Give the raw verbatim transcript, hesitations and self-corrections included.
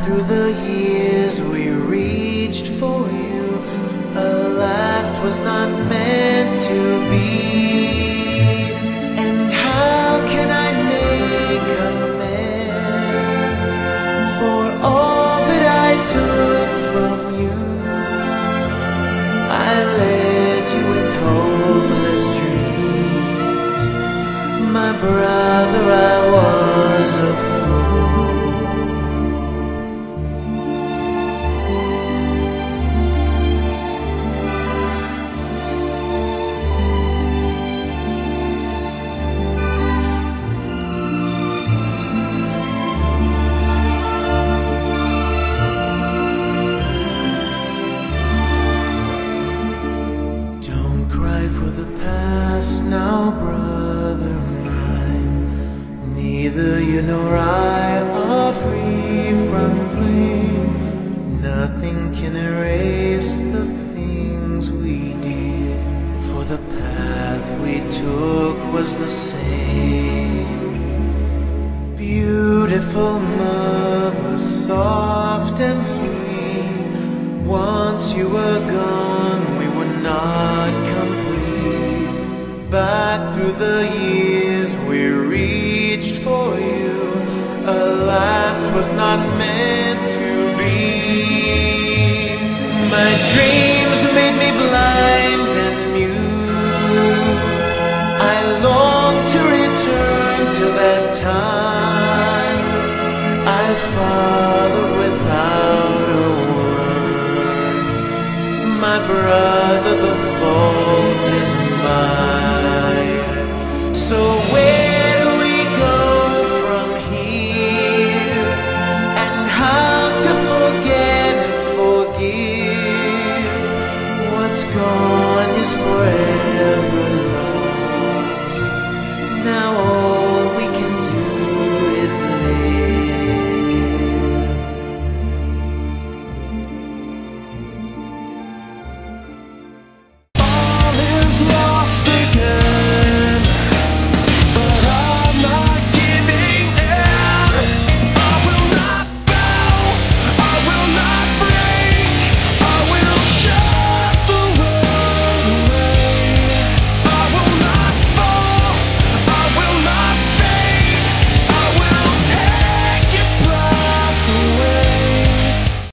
through the years we reached for you, alas 'twas not meant to be. And how can I make amends for all that I took from you? I led you with hopeless dreams, my brother, I was a fool. Now, brother mine, neither you nor I are free from blame. Nothing can erase the things we did, for the path we took was the same. Beautiful mother, soft and sweet, once you were gone we were not complete. Back through the years we reached for you, alas 'twas not meant to be. My dreams made me blind and mute, I long to return to that time. I followed without a word, my brother, the fault is mine.